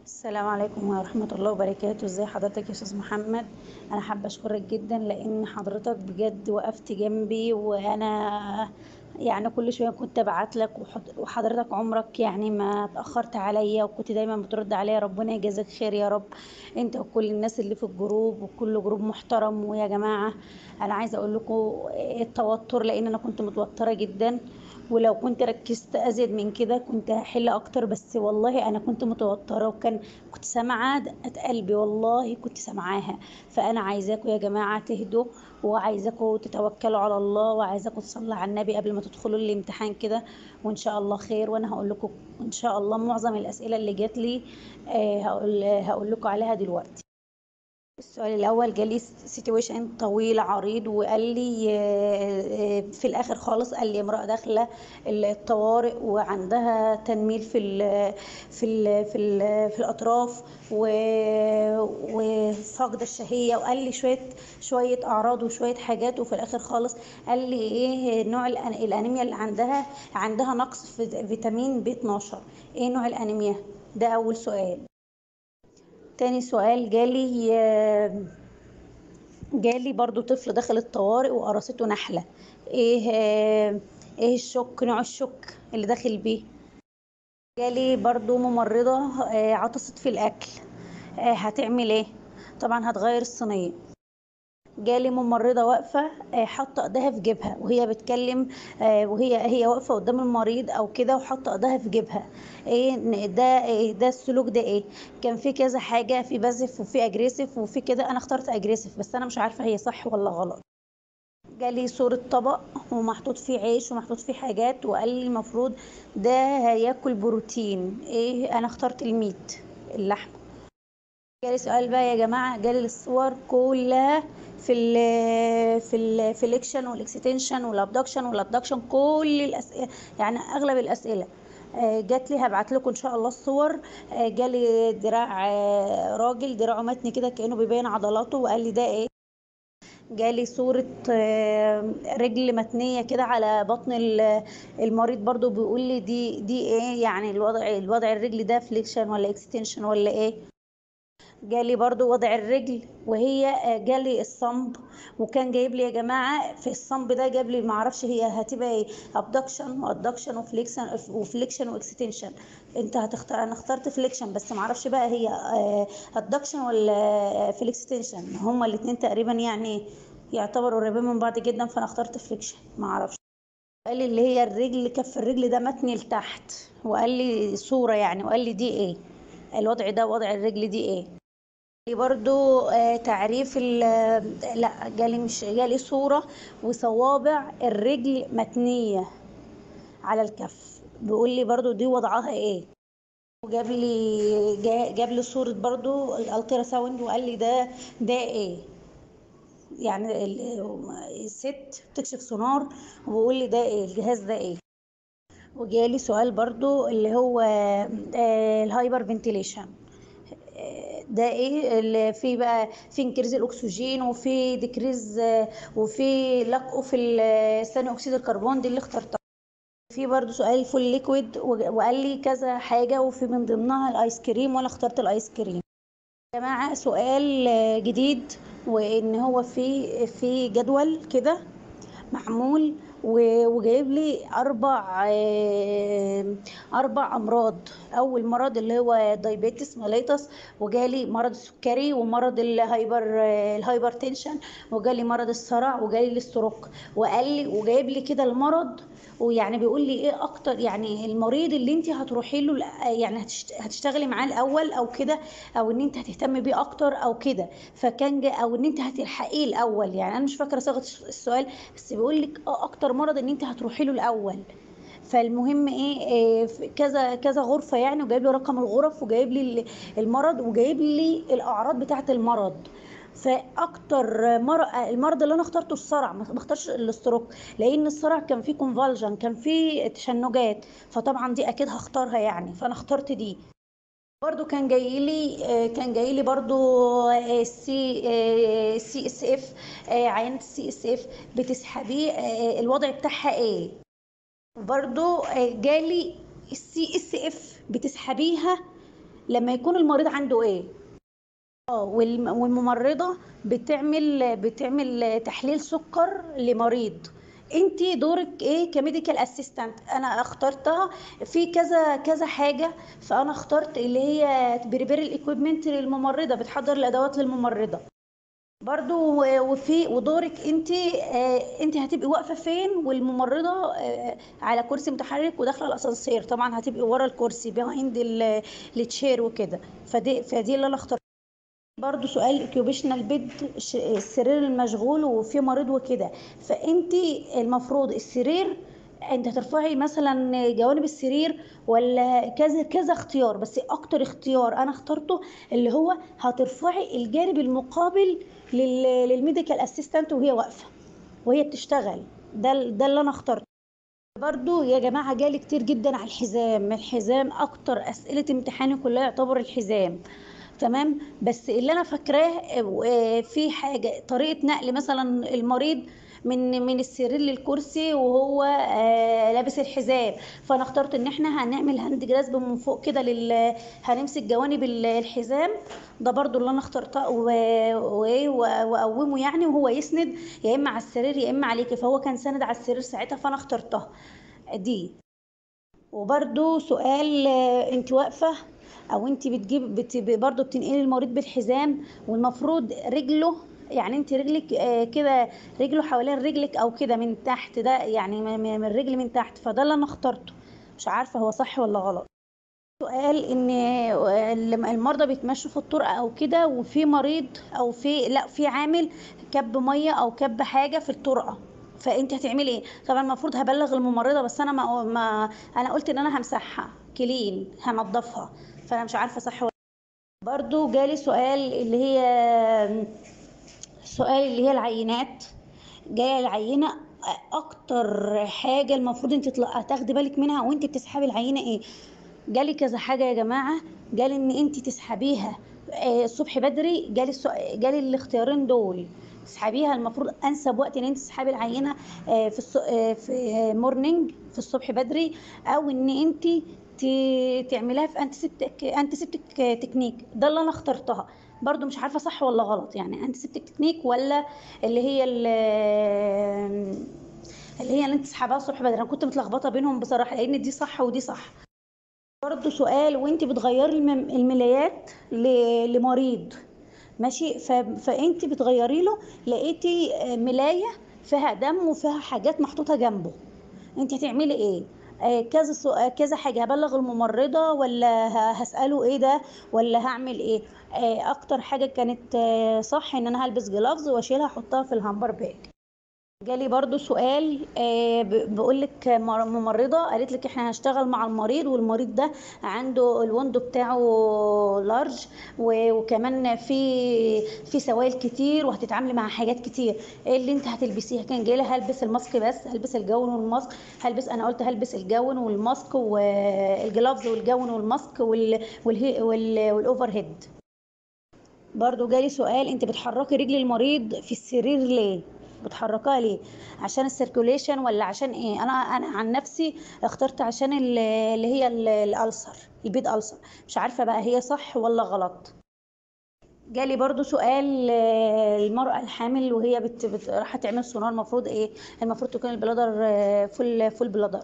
السلام عليكم ورحمة الله وبركاته. ازي حضرتك يا استاذ محمد؟ انا حابة اشكرك جدا لان حضرتك بجد وقفت جنبي، وانا يعني كل شوية كنت ابعت لك، وحضرتك عمرك يعني ما اتأخرت عليا، وكنت دايما بترد عليا. ربنا يجازيك خير يا رب، انت وكل الناس اللي في الجروب، وكل جروب محترم. ويا جماعة انا عايزة اقول لكم التوتر، لان انا كنت متوترة جدا، ولو كنت ركزت ازيد من كده كنت هحل اكتر. بس والله انا كنت متوتره، كنت سامعه دقات قلبي، والله كنت سامعاها. فانا عايزاكم يا جماعه تهدوا، وعايزاكم تتوكلوا على الله، وعايزاكم تصلوا على النبي قبل ما تدخلوا الامتحان كده، وان شاء الله خير. وانا هقول لكم ان شاء الله معظم الاسئله اللي جات لي، هقول لكم عليها دلوقتي. السؤال الأول جالي سيتويشن طويل عريض، وقال لي في الآخر خالص قال لي امرأة داخلة الطوارئ وعندها تنميل في الأطراف، وفقد الشهية، وقال لي شوية أعراض وشوية حاجات. وفي الآخر خالص قال لي إيه نوع الأنيميا اللي عندها نقص في فيتامين بي 12. إيه نوع الأنيميا؟ ده أول سؤال. تاني سؤال جالي برضو طفل داخل الطوارئ وقرصته نحلة. ايه ايه الشك، نوع الشك اللي داخل بيه؟ جالي برضو ممرضة عطست في الأكل. هتعمل ايه؟ طبعا هتغير الصينية. جالي ممرضة واقفة حاطة ايديها في جيبها وهي بتكلم، وهي واقفة قدام المريض او كده وحاطة ايديها في جيبها. ده السلوك ده ايه؟ كان في كذا حاجة، في بازف وفي اجريسيف وفي كده. انا اخترت اجريسيف، بس انا مش عارفة هي صح ولا غلط. جالي صورة طبق ومحطوط فيه عيش ومحطوط فيه حاجات، وقال لي المفروض ده هياكل بروتين. ايه؟ انا اخترت الميت، اللحم. جالي سؤال بقى يا جماعة، جالي الصور كلها في الفليكشن والاكستنشن والابدكشن، كل الأسئلة، يعني أغلب الأسئلة جات لي. هبعت لكم إن شاء الله الصور. جالي دراع راجل دراعه متني كده كأنه بيبين عضلاته، وقال لي ده إيه؟ جالي صورة رجل متنية كده على بطن المريض، برضو بيقول لي دي ايه يعني؟ الوضع الرجل ده فليكشن ولا اكستنشن ولا ايه؟ جالي برضو وضع الرجل، وهي جالي الصنب، وكان جايب لي يا جماعه في الصنب ده جاب لي معرفش هي هتبقى ايه، ابدكشن وادكشن وفليكشن واكستنشن. انت هتختار، انا اخترت فليكشن، بس معرفش بقى هي ادكشن ولا فليكستنشن. هما الاثنين تقريبا يعني يعتبروا قريبين من بعض جدا، فانا اخترت فليكشن، معرفش. قال لي اللي هي الرجل، كف الرجل ده متني لتحت، وقال لي صوره يعني، وقال لي دي ايه الوضع ده، وضع الرجل دي ايه. برضو تعريف لا جالي، مش جالي صورة وصوابع الرجل متنية على الكف، بيقول لي برضو دي وضعها ايه. وجاب لي جاب لي صورة برضو الالترا ساوند، وقال لي ده ايه يعني. الست بتكشف سونار، وبيقول لي ده ايه الجهاز ده ايه. وجالي سؤال برضو اللي هو الهايبر فنتيليشن، ده ايه اللي فيه بقى؟ في انكريز الاكسجين، وفي ديكريز، وفي لقوا في ثاني اكسيد الكربون، دي اللي اخترتها. في برضو سؤال فول ليكويد، وقال لي كذا حاجه، وفي من ضمنها الايس كريم، وانا اخترت الايس كريم. يا جماعه سؤال جديد، وان هو في جدول كده معمول، وجايب لي اربع امراض. اول مرض اللي هو دايبيتس ميليتس، وجالي مرض السكري، ومرض الهايبر تنشن، وجالي مرض الصرع، وجالي الاستروك. وقال لي وجايب لي كده المرض، ويعني بيقول لي ايه اكتر يعني المريض اللي انت هتروحي له، يعني هتشتغلي معاه الاول او كده، او ان انت هتهتمي بيه اكتر او كده. او ان انت هتلحقيه الاول، يعني انا مش فاكره صيغه السؤال، بس بيقول لك اكتر مرض ان انت هتروحي له الاول. فالمهم ايه، كذا كذا غرفه يعني، وجايب لي رقم الغرف، وجايب لي المرض، وجايب لي الاعراض بتاعه المرض. فاكتر المرض اللي انا اخترته الصرع، ما اختارش الاستروك، لان الصرع كان فيه كونفالجن، كان فيه تشنجات، فطبعا دي اكيد هختارها يعني، فانا اخترت دي. برضو كان جاي لي برضو سي اس اف، عينة السي اس اف بتسحبيه، الوضع بتاعها ايه. برضو جالي السي اس اف بتسحبيها لما يكون المريض عنده ايه. والممرضة بتعمل تحليل سكر لمريض. انتي دورك ايه كميديكال اسيستنت؟ انا اخترتها في كذا كذا حاجة، فانا اخترت اللي هي بريبير الايكويبمنت للممرضة، بتحضر الادوات للممرضة برضو. ودورك انت هتبقي واقفة فين، والممرضة على كرسي متحرك وداخلة الاسانسير، طبعا هتبقي ورا الكرسي بيهايند التشير وكده. فدي اللي انا اخترتها. برضو سؤال اوكيوبيشنال بيد، السرير المشغول وفي مريض وكده، فانت المفروض السرير انت هترفعي مثلا جوانب السرير ولا كذا كذا اختيار، بس اكتر اختيار انا اخترته اللي هو هترفعي الجانب المقابل للميديكال اسيستنت وهي واقفه وهي بتشتغل. ده اللي انا اخترته. برضو يا جماعه جالي كتير جدا على الحزام اكتر اسئله امتحاني كلها يعتبر الحزام. تمام. بس اللي انا فاكراه في حاجه طريقه نقل مثلا المريض من السرير للكرسي وهو لابس الحزام، فانا اخترت ان احنا هنعمل هاند جراسب من فوق كده هنمسك جوانب الحزام. ده برضو اللي انا اخترته واقومه يعني وهو يسند يا اما على السرير يا اما عليكي، فهو كان ساند على السرير ساعتها فانا اخترتها دي. وبرده سؤال انت واقفه او انت برضو بتنقلي المريض بالحزام، والمفروض رجله يعني انت رجلك كده رجله حوالين رجلك او كده من تحت، ده يعني من الرجل من تحت، فده اللي انا اخترته. مش عارفه هو صح ولا غلط. سؤال ان المرضى بيتمشوا في الطرق او كده، وفي مريض او في عامل كب ميه او كب حاجه في الطرقه، فانت هتعملي ايه؟ طبعا المفروض هبلغ الممرضه، بس انا انا قلت ان انا همسحها كلين هنضفها، فانا مش عارفه صح ولا. برضو جالي سؤال اللي هي العينات. جايه العينه اكتر حاجه المفروض انت تاخدي بالك منها وانت بتسحبي العينه ايه. جالي كذا حاجه يا جماعه. جالي ان انت تسحبيها الصبح بدري، جالي الاختيارين دول. تسحبيها المفروض انسب وقت ان انت تسحبي العينه في مورنينج في الصبح بدري، او ان انت تعمليها في انتيسبتيك تكنيك. ده اللي انا اخترتها. برضو مش عارفه صح ولا غلط، يعني انتيسبتيك تكنيك ولا اللي هي اللي انت تسحبها الصبح بدري. انا كنت متلخبطه بينهم بصراحه لان دي صح ودي صح. برضو سؤال وانت بتغيري الملايات لمريض ماشي، فانت بتغيري له لقيتي ملايه فيها دم وفيها حاجات محطوطه جنبه، انت هتعملي ايه؟ كذا سؤال كذا حاجه، هبلغ الممرضه ولا هساله ايه ده ولا هعمل ايه؟ اكتر حاجه كانت صح ان انا هلبس جلافز واشيلها احطها في الهامبر باج. جالي برضو سؤال بيقول لك ممرضة قالت لك احنا هنشتغل مع المريض، والمريض ده عنده الوندو بتاعه لارج، وكمان في سوائل كتير وهتتعاملي مع حاجات كتير، ايه اللي انت هتلبسيها؟ كان جاي لها هلبس الماسك بس، هلبس الجون والماسك، انا قلت هلبس الجون والماسك والجلافز والجون والماسك والاوفر هيد. برضو جالي سؤال انت بتحركي رجل المريض في السرير ليه؟ بتحركها ليه؟ عشان السيركوليشن ولا عشان ايه؟ انا عن نفسي اخترت عشان اللي هي الالسر، البيض ألسر. مش عارفه بقى هي صح ولا غلط. جالي برضو سؤال المرأة الحامل وهي راح تعمل سونار المفروض ايه؟ المفروض تكون البلادر فول بلادر.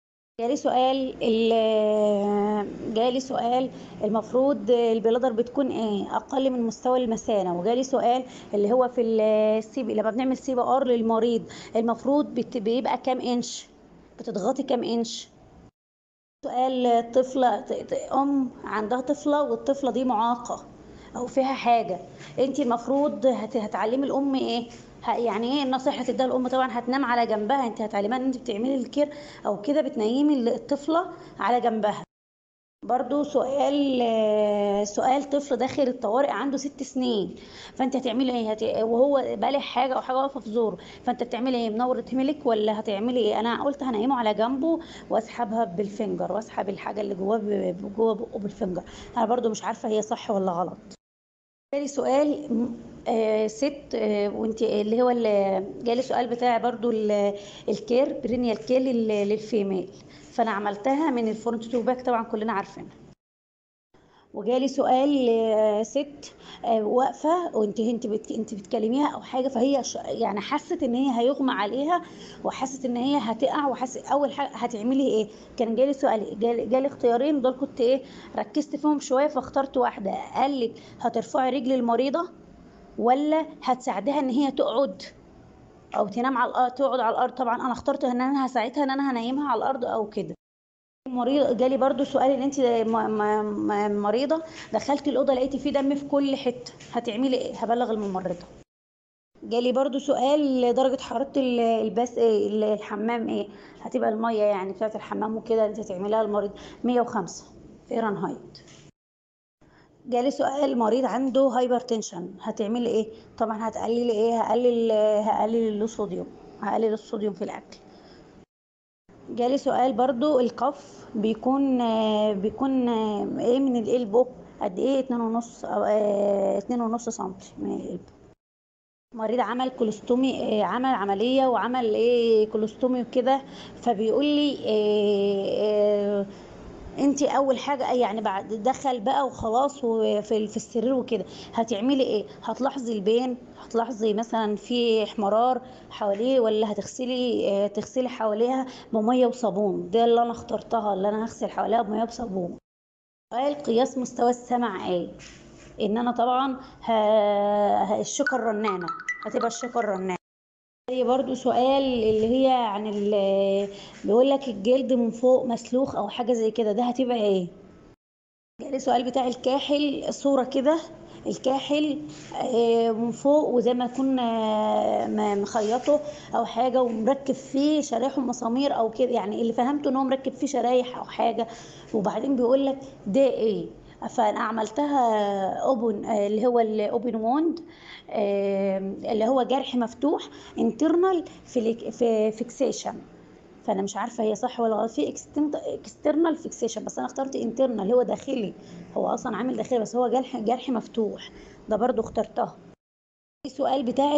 جالي سؤال المفروض البلادر بتكون ايه؟ اقل من مستوى المثانه. وجالي سؤال اللي هو في لما بنعمل سي بي ار للمريض المفروض بيبقى كام انش؟ بتضغطي كام انش؟ سؤال طفله ام عندها طفله والطفله دي معاقه او فيها حاجه، انت المفروض هتعلمي الام ايه؟ يعني ايه النصيحه تديها الام؟ طبعا هتنام على جنبها، انت هتعلمها ان انت بتعملي الكير او كده بتنيمي الطفله على جنبها. برضو سؤال طفل داخل الطوارئ عنده 6 سنين، فانت هتعملي ايه؟ وهو بالغ حاجه او حاجه واقفه في زوره، فانت بتعملي ايه؟ منوره هيملك ولا هتعملي ايه؟ انا قلت هنيمه على جنبه واسحبها بالفنجر، واسحب الحاجه اللي جوه بقه بالفنجر. انا برضو مش عارفه هي صح ولا غلط. جالي سؤال ست وانت اللي هو جالي سؤال بتاع برضو الكير برينيال كير للفيميل، فانا عملتها من الفرونت تو باك طبعا كلنا عارفينها. وجالي سؤال ست واقفه، وانت انت بتكلميها او حاجه، فهي يعني حست ان هي هيغمى عليها، وحست ان هي هتقع، وحست اول حاجه هتعملي ايه. كان جالي سؤال، جالي اختيارين دول، كنت ايه ركزت فيهم شويه فاخترت واحده. قال لك هترفعي رجل المريضه، ولا هتساعديها ان هي تقعد او تنام على الارض، تقعد على الارض. طبعا انا اخترت ان انا هساعدها، ان انا هنيمها على الارض او كده. مريض جالي برضو سؤال ان انت مريضه، دخلتي الاوضه لقيتي فيه دم في كل حته، هتعملي ايه؟ هبلغ الممرضه. جالي برضو سؤال درجه حراره البس الحمام ايه، هتبقى الميه يعني بتاعه الحمام وكده انت هتعمليها المريض 105 فahrenheit. جالي سؤال مريض عنده هايبر تنشن، هتعملي ايه؟ طبعا هتقللي ايه، هقلل الصوديوم، هقلل الصوديوم في الاكل. جالي سؤال برضو القف بيكون ايه من القلب، قد ايه؟ 2.5 او 2.5 سنتي من القلب. مريض عمل كولوستومي، عمل عملية وعمل ايه كولوستومي وكده، فبيقول لي انت اول حاجه يعني بعد دخل بقى وخلاص وفي السرير وكده، هتعملي ايه؟ هتلاحظي البين، هتلاحظي مثلا في احمرار حواليه، ولا تغسلي حواليها بميه وصابون؟ ده اللي انا اخترتها، اللي انا هغسل حواليها بميه وصابون. سؤال قياس مستوى السمع ايه، ان انا طبعا الشوكه الرنانه، هتبقى الشوكه الرنانه. زي برضو سؤال اللي هي عن بيقول لك الجلد من فوق مسلوخ او حاجه زي كده، ده هتبقى ايه؟ جالي سؤال بتاع الكاحل، صورة كده الكاحل من فوق، وزي ما يكون مخيطه او حاجة ومركب فيه شرايح ومسامير او كده، يعني اللي فهمته ان هو مركب فيه شرايح او حاجة. وبعدين بيقول لك ده ايه، فانا عملتها اوبن، اللي هو الاوبن ووند، اللي هو جرح مفتوح انترنال فيكسيشن. فانا مش عارفه هي صح ولا غلط، في اكسترنال فيكسيشن، بس انا اخترت انترنال هو داخلي، هو اصلا عامل داخلي بس هو جرح مفتوح، ده برضو اخترتها. السؤال بتاع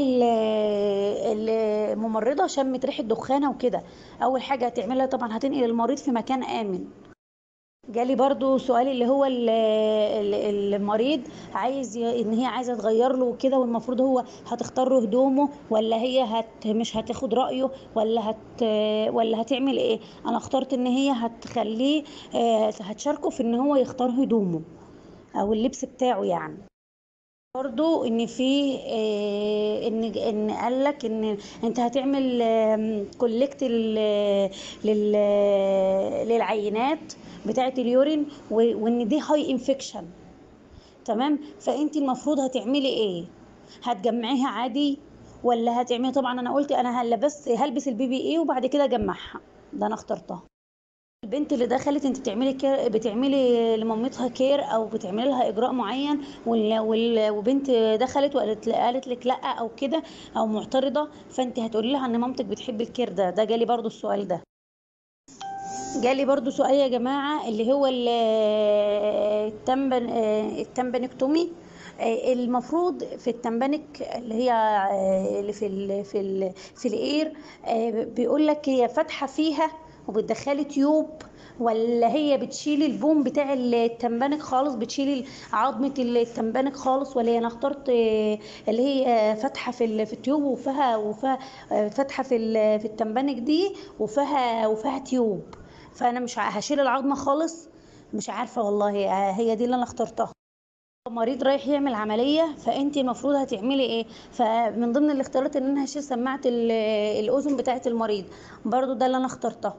الممرضه شمت ريحه دخانه وكده، اول حاجه هتعملها طبعا هتنقل المريض في مكان امن. جالي برضو سؤال اللي هو المريض عايز ان هي عايزه تغير له كده، والمفروض هو هتختار له هدومه، ولا هي مش هتاخد رايه، ولا هتعمل ايه. انا اخترت ان هي هتخليه، هتشاركه في ان هو يختار هدومه او اللبس بتاعه يعني. برضو ان في ان قال لك ان انت هتعمل كولكت للعينات بتاعه اليورين، وان دي هاي انفكشن. تمام، فانت المفروض هتعملي ايه؟ هتجمعيها عادي، ولا هتعملي؟ طبعا انا قلت انا هلبس البي بي اي وبعد كده اجمعها، ده انا اخترتها. البنت اللي دخلت انت بتعملي بتعملي لمامتها كير او بتعملي لها اجراء معين، وبنت دخلت قالت لك لا او كده او معترضه، فانت هتقولي لها ان مامتك بتحب الكير ده جالي برضو السؤال ده. جالي برضو سؤال يا جماعه اللي هو التمبنكتومي. المفروض في التمبنك اللي هي اللي في الاير، بيقول لك هي فاتحه فيها وبتدخلي تيوب، ولا هي بتشيل البوم بتاع التمبانك خالص، بتشيل عظمه التمبانك خالص، ولا انا اخترت اللي هي فاتحه في التيوب وفيها فاتحه في التمبانك دي وفيها تيوب. فانا مش هشيل العظمه خالص، مش عارفه والله، هي دي اللي انا اخترتها. مريض رايح يعمل عمليه، فانت المفروض هتعملي ايه؟ فمن ضمن الاختيارات ان انا هشيل سماعه الاذن بتاعه المريض، برضو ده اللي انا اخترتها.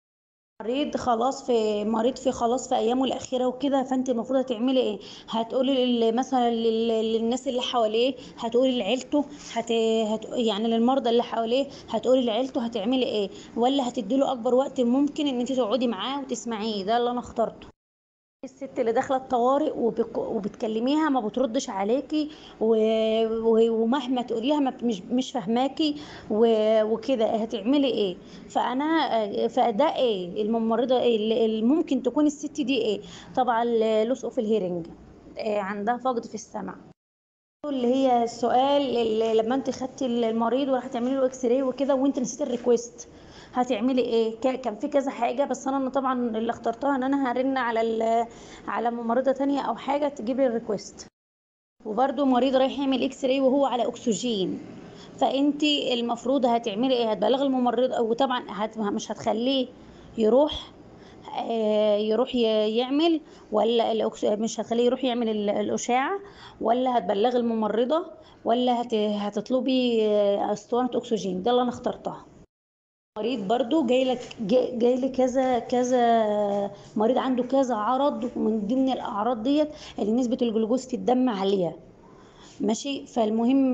مريض في خلاص في ايامه الاخيره وكده، فانت المفروض هتعملي ايه؟ هتقولي مثلا للناس اللي حواليه، هتقولي لعيلته، يعني للمرضى اللي حواليه هتقولي لعيلته، هتعملي ايه؟ ولا هتديله اكبر وقت ممكن ان انت تقعدي معاه وتسمعيه؟ ده اللي انا اخترته. الست اللي داخله الطوارئ وبتكلميها ما بتردش عليكي، ومهما تقوليها ما مش فاهماكي، وكده هتعملي ايه؟ فده ايه الممرضه ايه اللي ممكن تكون الست دي ايه؟ طبعا لوس اوف الهيرنج، عندها فقد في السمع. اللي هي السؤال اللي لما انت خدتي المريض وراح تعملي له اكس راي وكده، وانت نسيت الريكوست، هتعملي ايه؟ كان في كذا حاجه، بس انا طبعا اللي اخترتها ان انا هرن على على ممرضه تانية او حاجه تجيب لي الريكوست. وبرده مريض رايح يعمل اكس راي وهو على اكسجين، فانت المفروض هتعملي ايه؟ هتبلغي الممرض، وطبعا مش هتخليه يروح يروح يعمل، ولا مش هتخليه يروح يعمل الاشعه، ولا هتبلغي الممرضه، ولا هتطلبي اسطوانه اكسجين؟ ده اللي انا اخترتها. مريض برضو جاي لي كذا كذا مريض عنده كذا عرض، ومن ضمن الاعراض ديت ان نسبه الجلوكوز في الدم عاليه. ماشي، فالمهم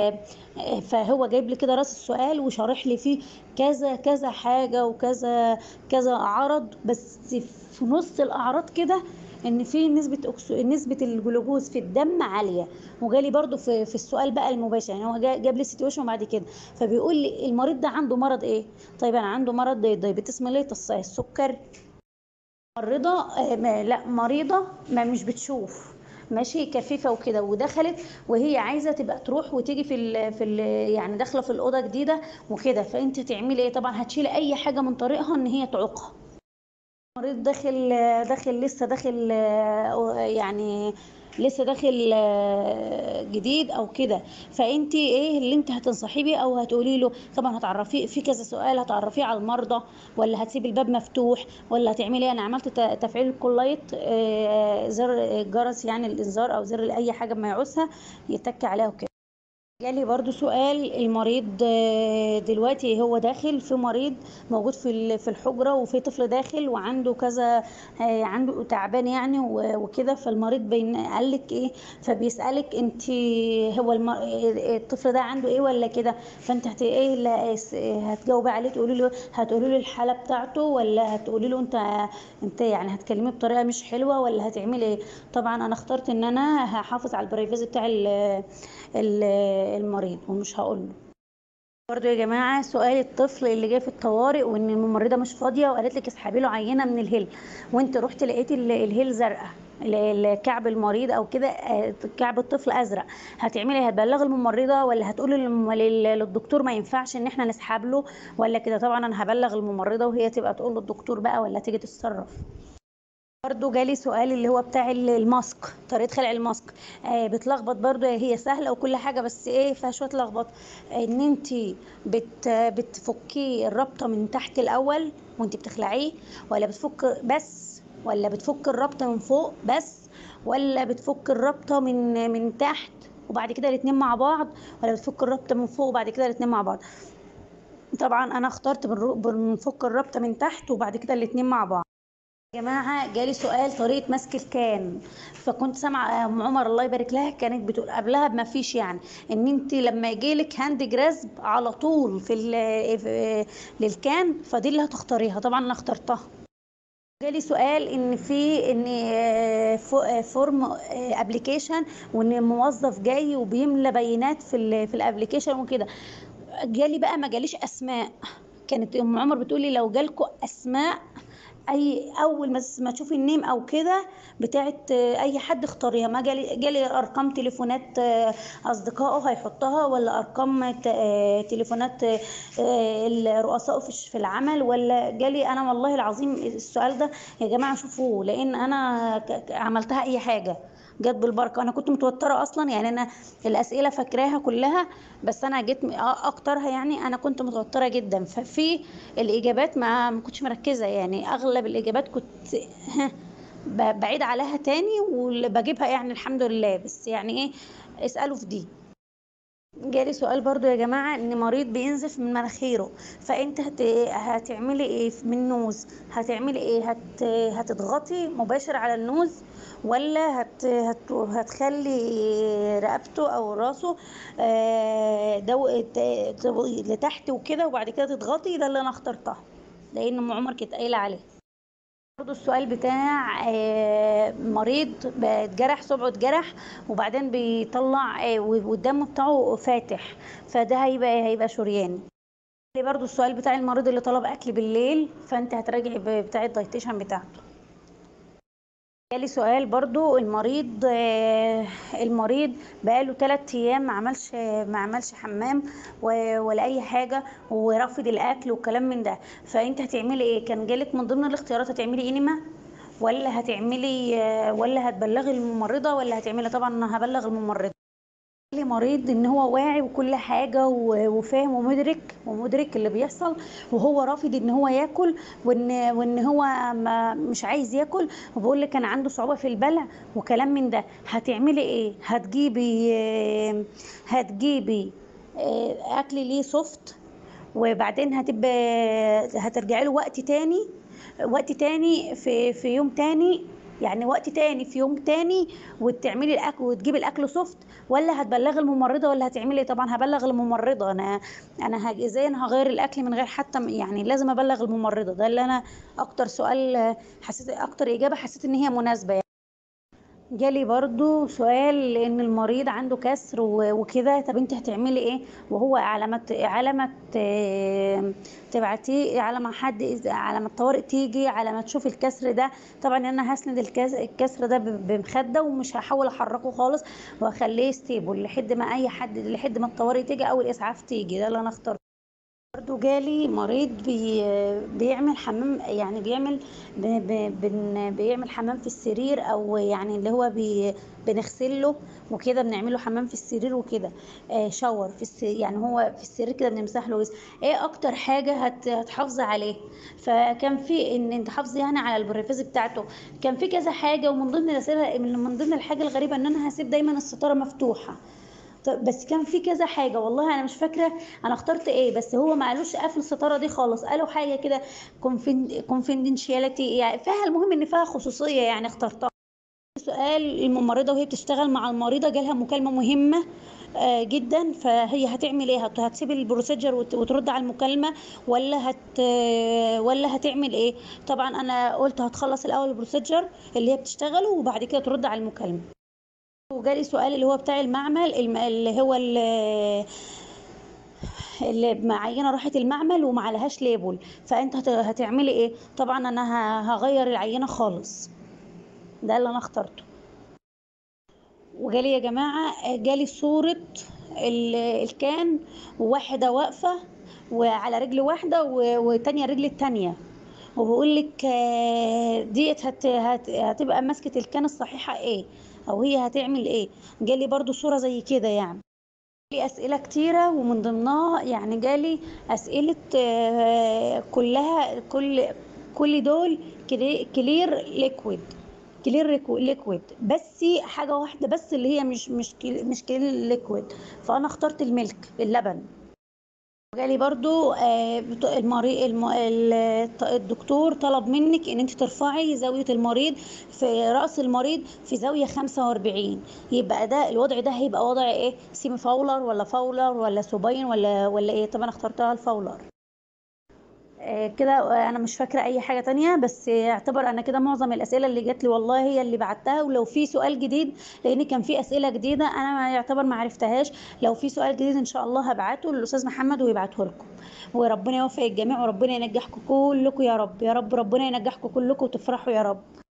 فهو جايب لي كده راس السؤال وشارح لي فيه كذا كذا حاجه وكذا كذا عرض، بس في نص الاعراض كده ان في نسبه الجلوكوز في الدم عاليه. وجالي برضو في السؤال بقى المباشر، يعني هو جاب لي سيتويشن بعد كده، فبيقول لي المريض ده عنده مرض ايه؟ طيب انا عنده مرض دايبيتس ميليتس، السكر. ممرضة لا مريضة ما مش بتشوف، ماشي، كفيفة وكده، ودخلت وهي عايزة تبقى تروح وتيجي يعني داخلة في الأوضة جديدة وكده، فأنت تعملي ايه؟ طبعا هتشيلي أي حاجة من طريقها إن هي تعوقها. مريض داخل لسه داخل يعني لسه داخل جديد او كده، فانت ايه اللي انت هتنصحيه بيه او هتقولي له؟ طبعا هتعرفيه في كذا سؤال، هتعرفيه على المرضى، ولا هتسيبي الباب مفتوح، ولا هتعملي ايه؟ انا عملت تفعيل الكولايت، زر الجرس يعني الانذار، او زر اي حاجه ما يعوزها يتك عليها وكده. جالي برضو سؤال المريض دلوقتي هو داخل في مريض موجود في الحجرة، وفي طفل داخل وعنده كذا عنده تعبان يعني وكده، فالمريض قال لك ايه؟ فبيسألك انت هو الطفل ده عنده ايه ولا كده، فانت ايه هتجاوبي عليه؟ هتقولي له الحالة بتاعته، ولا هتقولي له انت يعني هتكلميه بطريقة مش حلوة، ولا هتعملي ايه؟ طبعا انا اخترت ان انا هحافظ على البرايفسي بتاع ال- المريض ومش هقول له. برضو يا جماعه سؤال الطفل اللي جاي في الطوارئ، وان الممرضه مش فاضيه وقالت لك اسحبي له عينه من الهيل، وانت رحت لقيتي الهيل زرقاء، كعب المريض او كده كعب الطفل ازرق، هتعملي إيه؟ هتبلغي الممرضه، ولا هتقولي للدكتور ما ينفعش ان احنا نسحب له ولا كده؟ طبعا انا هبلغ الممرضه وهي تبقى تقول للدكتور بقى، ولا تيجي تتصرف. برضو جالي سؤال اللي هو بتاع الماسك، طريقة خلع الماسك، بتلخبط برضو، هي سهلة وكل حاجة، بس ايه فيها شوية لخبطة. ان انت بتفكي الرابطة من تحت الاول وانت بتخلعيه، ولا بتفك بس، ولا بتفك الرابطة من فوق بس، ولا بتفك الرابطة من تحت وبعد كده الاتنين مع بعض، ولا بتفك الرابطة من فوق وبعد كده الاتنين مع بعض؟ طبعا انا اخترت بنفك الرابطة من تحت وبعد كده الاتنين مع بعض. يا جماعة جالي سؤال طريقة مسك الكان، فكنت سامعة أم عمر الله يبارك لها كانت بتقول قبلها بما فيش يعني ان انت لما يجيلك هاند جراسب على طول للكان، فدي اللي هتختاريها. طبعا انا اخترتها. جالي سؤال ان في ان فورم ابلكيشن، وان الموظف جاي وبيملى بيانات في الابلكيشن وكده. جالي بقى ما جاليش اسماء، كانت ام عمر بتقولي لو جالكوا اسماء اي اول ما تشوفي النيم او كده بتاعت اي حد اختاريها. ما جالي ارقام تليفونات اصدقائه هيحطها، ولا ارقام تليفونات الرؤساء في العمل، ولا جالي انا والله العظيم السؤال ده يا جماعه شوفوه، لان انا عملتها اي حاجه جت بالبركه. انا كنت متوتره اصلا، يعني انا الاسئله فاكراها كلها، بس انا جيت اكترها يعني انا كنت متوتره جدا، ففي الاجابات ما كنتش مركزه، يعني اغلب الاجابات كنت بعيد عليها تاني وبجيبها يعني الحمد لله، بس يعني ايه اسالوا في دي. جالي سؤال برضو يا جماعة ان مريض بينزف من مناخيره، فانت هتعملي ايه من النوز؟ هتعملي ايه؟ هتضغطي مباشر على النوز، ولا هتخلي رقبته او راسه لتحت وكده وبعد كده تضغطي؟ ده اللي انا اخترتها لان ام عمر كانت قايله عليه. برضو السؤال بتاع مريض اتجرح صبعه، اتجرح وبعدين بيطلع والدم بتاعه فاتح، فده هيبقى شريان. برضو السؤال بتاع المريض اللي طلب اكل بالليل، فانت هتراجعي بتاع الدايتيشن بتاعته. جالي سؤال برضو، المريض بقاله 3 ايام ما عملش حمام ولا اي حاجه، ورفض الاكل وكلام من ده. فانت هتعملي ايه؟ كان جالك من ضمن الاختيارات هتعملي انما، ولا هتبلغي الممرضه، ولا هتعملي؟ طبعا انا هبلغ الممرضه. لي مريض ان هو واعي وكل حاجه وفاهم ومدرك اللي بيحصل، وهو رافض ان هو ياكل، وان هو ما مش عايز ياكل، وبقول لك كان عنده صعوبه في البلع وكلام من ده. هتعملي ايه؟ هتجيبي اكل ليه سوفت، وبعدين هترجعي له وقت تاني في يوم تاني، يعني وقت تاني في يوم تاني، وتعملي الاكل وتجيبي الاكل سوفت، ولا هتبلغي الممرضه، ولا هتعملي إيه؟ طبعا هبلغ الممرضه. ازاي انا هغير الاكل من غير حتى يعني لازم ابلغ الممرضه. ده اللي انا اكتر سؤال حسيت، اكتر اجابه حسيت ان هي مناسبه يعني. جالي برضو سؤال ان المريض عنده كسر وكده. طب انت هتعملي ايه وهو على ما تبعتيه، على ما الطوارئ تيجي، على ما تشوف الكسر ده؟ طبعا انا هسند الكسر ده بمخده، ومش هحاول احركه خالص، واخليه ستيبل لحد ما الطوارئ تيجي او الاسعاف تيجي. ده اللي انا اخترته. برضو جالي مريض بيعمل حمام، يعني بيعمل حمام في السرير، او يعني اللي هو بنغسل له وكده، بنعمل له حمام في السرير وكده. شاور يعني هو في السرير كده بنمسح له جسم. ايه اكتر حاجة هتحافظي عليه؟ فكان في ان انت حافظي يعني على البريفاز بتاعته. كان في كذا حاجة، ومن ضمن الاسئلة، من ضمن الحاجة الغريبة ان انا هسيب دايما الستارة مفتوحة. طب بس كان في كذا حاجه، والله انا مش فاكره انا اخترت ايه، بس هو ما قالوش قفل الستاره دي خالص، قالوا حاجه كده كونفيدنشياليتي، يعني فيها، المهم ان فيها خصوصيه، يعني اخترتها. سؤال الممرضه وهي بتشتغل مع المريضه، جالها مكالمه مهمه جدا، فهي هتعمل ايه؟ هتسيب البروسيجر وترد على المكالمه، ولا هتعمل ايه؟ طبعا انا قلت هتخلص الاول البروسيجر اللي هي بتشتغله، وبعد كده ترد على المكالمه. وجالي سؤال اللي هو بتاع المعمل، اللي هو اللي معينه راحت المعمل وما عليهاش ليبل، فانت هتعملي ايه؟ طبعا انا هغير العينه خالص. ده اللي انا اخترته. وجالي يا جماعه، جالي صوره الكان، وواحده واقفه وعلى رجل واحده وتانية رجل التانية، وبقول لك ديت هتبقى ماسكه الكان الصحيحه ايه، او هي هتعمل ايه؟ جالي برضو صوره زي كده يعني. لي أسئلة كتيرة، ومن ضمنها يعني جالي أسئلة كل دول كلير ليكويد، ليكويد، بس حاجة واحدة بس اللي هي مش كلير ليكويد، فأنا اخترت الملك، اللبن. جالي برضو الدكتور طلب منك ان انت ترفعي زاوية المريض في رأس المريض في زاوية 45. يبقى ده الوضع ده هيبقى وضع ايه؟ سيمي فاولر ولا فاولر ولا سوباين ولا ايه؟ طب انا اخترتها الفاولر. كده انا مش فاكره اي حاجه تانية، بس اعتبر انا كده معظم الاسئله اللي جات لي والله هي اللي بعتها. ولو في سؤال جديد، لان كان في اسئله جديده انا ما يعتبر ما عرفتهاش، لو في سؤال جديد ان شاء الله هبعته للاستاذ محمد ويبعته لكم. وربنا يوفق الجميع، وربنا ينجحكم كلكم يا رب، يا رب ربنا ينجحكم كلكم وتفرحوا يا رب.